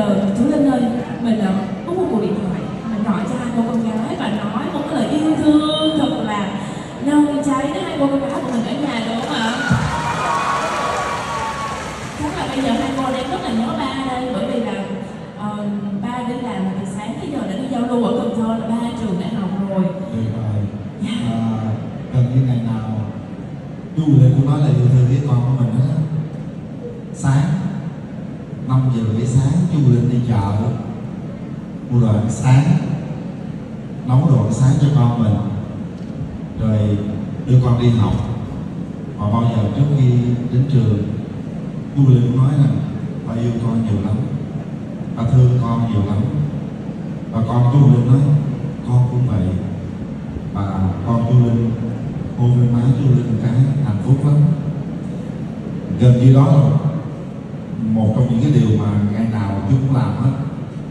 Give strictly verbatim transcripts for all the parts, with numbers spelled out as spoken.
giờ chú Linh ơi, mình là có một cuộc điện thoại, mình gọi cho hai cô con gái và nói một cái lời yêu thương thật là nồng cháy đến hai cô con gái của mình ở nhà, đúng không ạ? Chắc là bây giờ hai cô đang rất là nhớ ba đây, bởi vì là uh, ba đi làm từ sáng tới giờ đã đi giao lưu ở Cần Thơ, là ba trường đại học rồi. Tuyệt vời. À, gần như ngày nào chú Linh cũng nói là yêu thương với con của mình đó. Sáng năm giờ rưỡi sáng chú Linh đi chợ mua đồ ăn sáng, nấu đồ ăn sáng cho con mình, rồi đưa con đi học. Và bao giờ trước khi đến trường, chú Linh cũng nói rằng ba yêu con nhiều lắm, ba thương con nhiều lắm. Và con chú Linh nói con cũng vậy. Và con chú Linh hôn lên má chú Linh một cái hạnh phúc lắm. Gần như đó là một trong những cái điều mà ngày nào chú cũng làm hết.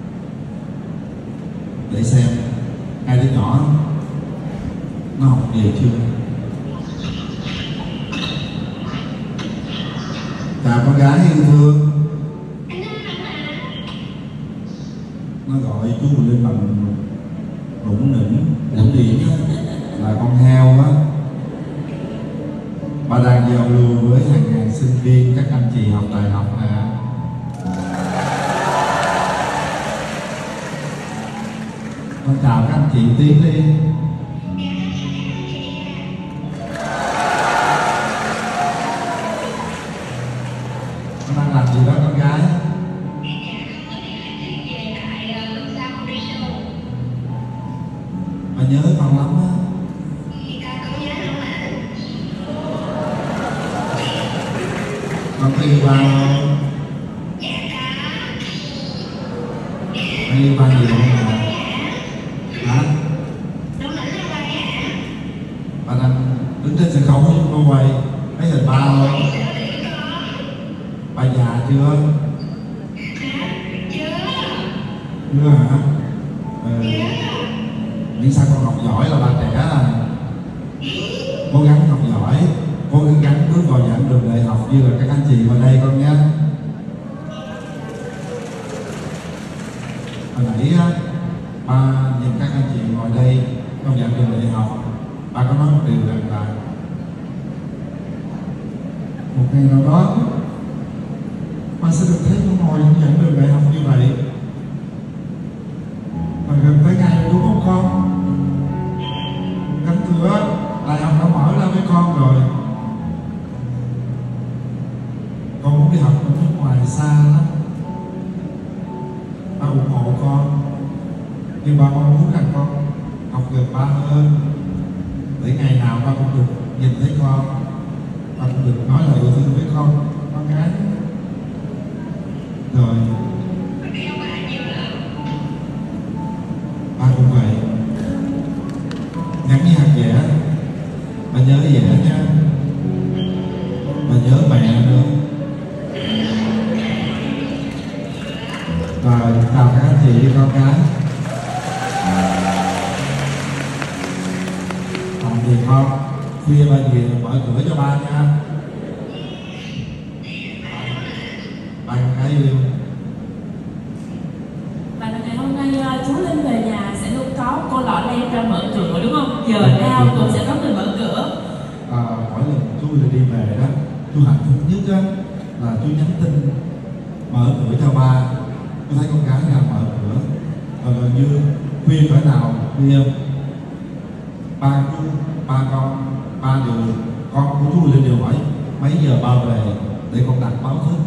Để xem hai đứa nhỏ nó học về chưa. Chào con gái yêu thương. Nó gọi chú Linh bằng nũng nịnh, nũng nịnh là con heo á. Bà đang giao lưu với hàng ngàn sinh viên, các anh chị học đại học nè. Con chào các anh chị Tiến đi. Con đang làm gì đó con gái? Bà nhớ con lắm á. Con có yêu ba không? Con yêu ba nhiều không hả? Hả? Bà đang đứng trên sân khấu với con quay thấy hình ba không? Ba già chưa? Chưa hả? Ừ. Nhưng sao con học giỏi là ba trẻ à? Cố gắng học giỏi, cố gắng bước vào giảng đường đại học như là các anh chị vào đây con nhé. Hồi nãy á, ba nhìn các anh chị ngồi đây trong giảng đường đại học, ba có nói một điều rằng là một ngày nào đó ba sẽ được thấy con ngồi trong giảng đường đại học như vậy. Và gần tới ngày đúng không con? Cánh cửa đại học đã mở ra với con rồi. Con muốn đi học ở nước ngoài xa lắm. Ba ủng hộ con, nhưng ba mong muốn rằng con học gần ba hơn, để ngày nào ba cũng được nhìn thấy con, ba cũng được nói lời yêu thương với con, con gái. Rồi ba cũng vậy. Ngắn như hạt dẻ, ba nhớ dẻ nha. Ba nhớ mẹ nữa. Rồi chào các anh chị con gái. Còn gì con, khuya ba về mở cửa cho ba nha. Ba con gái yêu. Và ngày hôm nay chú Linh về nhà sẽ luôn có cô lọ lem ra mở cửa, đúng không? Giờ nào cũng sẽ có người mở cửa. À, mỗi lần chú Linh đi về đó, chú hạnh phúc nhất á là chú nhắn tin mở cửa cho ba. Tôi thấy con gái nào mở cửa, và gần như khuya cỡ nào khuya ba chú, ba con, ba đều, con của chú Linh đều hỏi mấy giờ ba về để con đặt báo thức.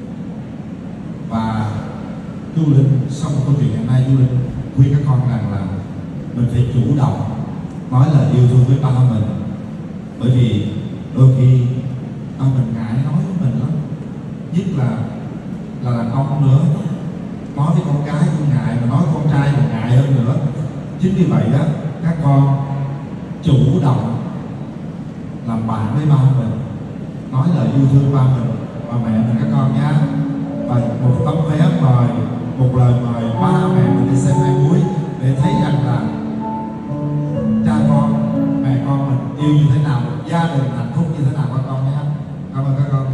Và chú Linh sau một câu chuyện ngày nay, chú Linh khuyên các con rằng là mình phải chủ động nói lời yêu thương với ba mình, bởi vì đôi khi ba mình ngại nói với mình lắm, nhất là là đàn ông nữa. Nói với con gái cũng ngại, mà nói với con trai còn ngại hơn nữa. Chính vì vậy đó, các con chủ động làm bạn với ba mình, nói lời yêu thương ba mình và mẹ mình các con nhé. Và một tấm vé mời, một lời mời ba mẹ mình đi xem hai buổi để thấy rằng là cha con, mẹ con mình yêu như thế nào, gia đình hạnh phúc như thế nào các con nhé. Cảm ơn các con.